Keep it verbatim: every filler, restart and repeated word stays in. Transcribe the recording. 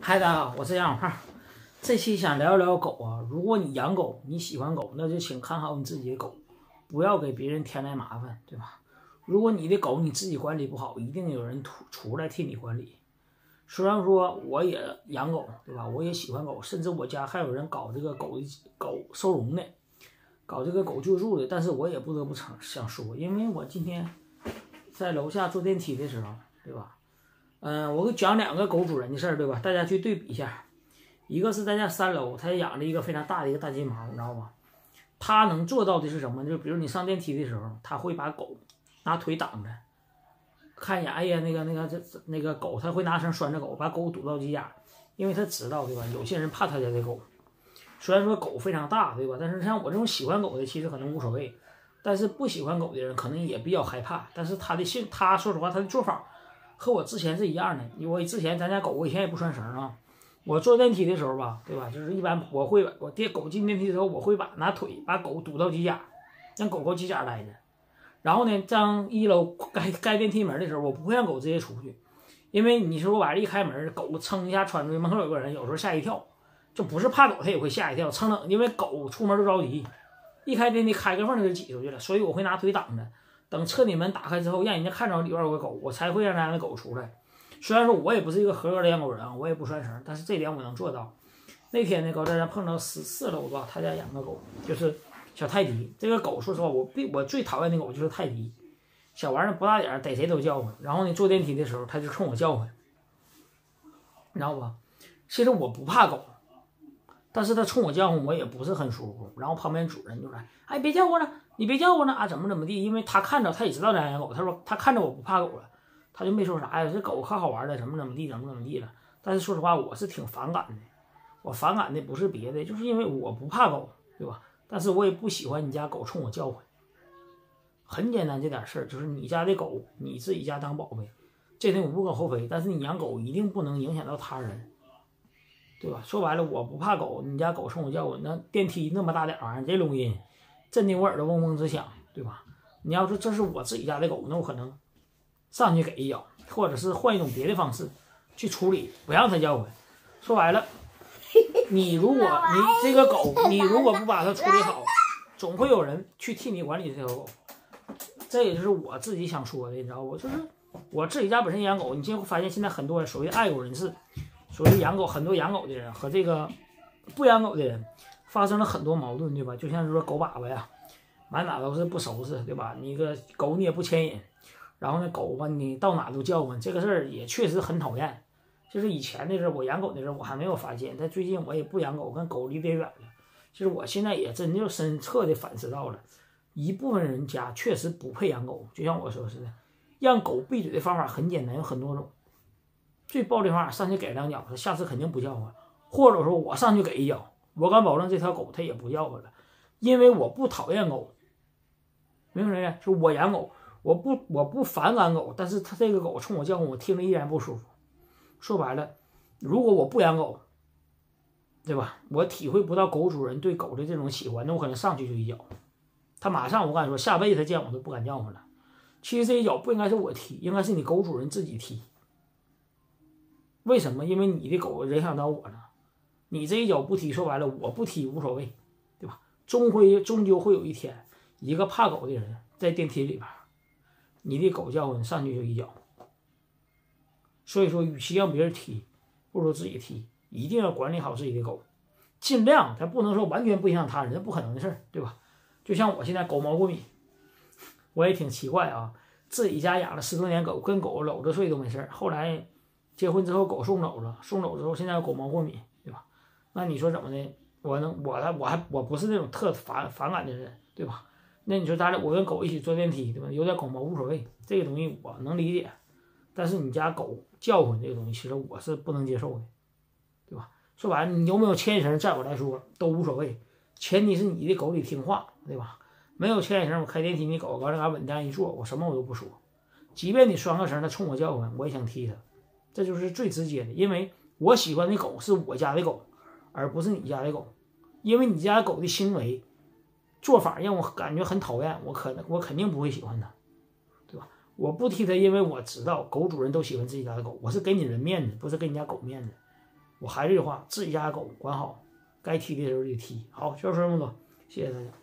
嗨，大家好，我是杨小胖。这期想聊一聊狗啊。如果你养狗，你喜欢狗，那就请看好你自己的狗，不要给别人添来麻烦，对吧？如果你的狗你自己管理不好，一定有人出出来替你管理。虽然说我也养狗，对吧？我也喜欢狗，甚至我家还有人搞这个狗狗收容的，搞这个狗救助的，但是我也不得不想想说，因为我今天在楼下坐电梯的时候，对吧？嗯、呃，我讲两个狗主人的事儿，对吧？大家去对比一下。一个是在家三楼，他养了一个非常大的一个大金毛，你知道吗？他能做到的是什么？就比如你上电梯的时候，他会把狗拿腿挡着，看一眼，哎呀，那个那个这那个狗，他会拿绳拴着狗，把狗堵到犄角，因为他知道，对吧？有些人怕他家的狗，虽然说狗非常大，对吧？但是像我这种喜欢狗的，其实可能无所谓，但是不喜欢狗的人可能也比较害怕。但是他的性，他说实话，他的做法和我之前是一样的。因为我之前咱家狗，我以前也不拴绳啊。我坐电梯的时候吧，对吧？就是一般我会我电狗进电梯的时候，我会把拿腿把狗堵到犄角，让狗狗犄角待着。然后呢，上一楼开开电梯门的时候，我不会让狗直接出去，因为你说我把这一开门，狗噌一下窜出去，门口有个人，有时候吓一跳，就不是怕狗，它也会吓一跳，蹭蹭，因为狗出门都着急，一开电梯开个缝就挤出去了，所以我会拿腿挡着，等车里门打开之后，让人家看着里边有个狗，我才会让咱的狗出来。虽然说我也不是一个合格的养狗人啊，我也不拴绳，但是这点我能做到。那天呢，高在咱碰到十四楼吧，他家养个狗，就是小泰迪。这个狗说实话，我最我最讨厌的狗就是泰迪，小玩意儿不大点儿，逮谁都叫唤。然后呢，坐电梯的时候，他就冲我叫唤，你知道吧？其实我不怕狗，但是他冲我叫唤，我也不是很舒服。然后旁边主人就来，哎，别叫唤了，你别叫唤了啊，怎么怎么地？因为他看着，他也知道咱养狗，他说他看着我不怕狗了。他就没说啥呀，这狗可好玩了，怎么怎么地，怎么怎么地了。但是说实话，我是挺反感的。我反感的不是别的，就是因为我不怕狗，对吧？但是我也不喜欢你家狗冲我叫唤。很简单，这点事儿就是你家的狗，你自己家当宝贝，这点我无可厚非。但是你养狗一定不能影响到他人，对吧？说白了，我不怕狗，你家狗冲我叫唤，那电梯那么大点玩意儿，这录音震得我耳朵嗡嗡直响，对吧？你要说这是我自己家的狗，那我可能上去给一脚，或者是换一种别的方式去处理，不让它叫唤。说白了，你如果你这个狗，你如果不把它处理好，总会有人去替你管理这条狗。这也就是我自己想说的，你知道不？就是我自己家本身养狗，你就会发现现在很多所谓爱狗人士，所谓养狗，很多养狗的人和这个不养狗的人发生了很多矛盾，对吧？就像是说狗粑粑呀，满哪都是不收拾，对吧？你个狗你也不牵引。然后呢，狗吧，你到哪都叫唤，这个事儿也确实很讨厌。就是以前的时候，我养狗的时候，我还没有发现，但最近我也不养狗，跟狗离得远了。其实我现在也真就深刻的反思到了，一部分人家确实不配养狗。就像我说似的，让狗闭嘴的方法很简单，有很多种。最暴力的方法，上去给两脚，它下次肯定不叫唤；或者说我上去给一脚，我敢保证这条狗它也不叫唤了，因为我不讨厌狗。明白没？是我养狗。我不我不反感狗，但是它这个狗冲我叫唤，我听着依然不舒服。说白了，如果我不养狗，对吧？我体会不到狗主人对狗的这种喜欢，那我可能上去就一脚，他马上我敢说下辈子他见我都不敢叫唤了。其实这一脚不应该是我踢，应该是你狗主人自己踢。为什么？因为你的狗影响到我了，你这一脚不踢，说白了我不踢无所谓，对吧？终会终究会有一天，一个怕狗的人在电梯里边。你的狗叫唤上去就一脚，所以说，与其让别人踢，不如自己踢。一定要管理好自己的狗，尽量，咱不能说完全不影响他人，这不可能的事儿，对吧？就像我现在狗毛过敏，我也挺奇怪啊，自己家养了十多年狗，跟狗搂着睡都没事儿，后来结婚之后狗送走了，送走之后现在狗毛过敏，对吧？那你说怎么的？我能，我还我还我不是那种特反反感的人，对吧？那你说咱俩我跟狗一起坐电梯，对吧？有点狗毛无所谓，这个东西我能理解。但是你家狗叫唤这个东西，其实我是不能接受的，对吧？说白了，你有没有牵引绳，在我来说都无所谓，前提是你的狗得听话，对吧？没有牵引绳，我开电梯，你狗往那嘎稳当一坐，我什么我都不说。即便你拴个绳，它冲我叫唤，我也想踢它，这就是最直接的。因为我喜欢的狗是我家的狗，而不是你家的狗，因为你家狗的行为做法让我感觉很讨厌，我可能我肯定不会喜欢它，对吧？我不踢它，因为我知道狗主人都喜欢自己家的狗，我是给你人面子，不是给你家狗面子。 我还是这句话，自己家狗管好，该踢的时候就踢。好，就说这么多，谢谢大家。